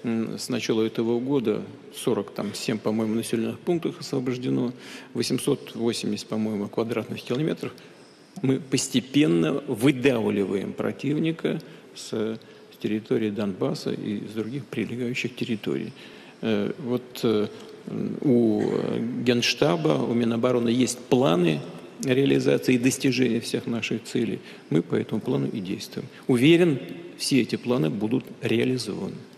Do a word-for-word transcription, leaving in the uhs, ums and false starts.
с начала этого года сорок семь, по-моему, населенных пунктов освобождено, восемьсот восемьдесят, по-моему, квадратных километров. Мы постепенно выдавливаем противника с, с территории Донбасса и с других прилегающих территорий. Вот у Генштаба, у Минобороны есть планы реализации и достижения всех наших целей. Мы по этому плану и действуем. Уверен, все эти планы будут реализованы.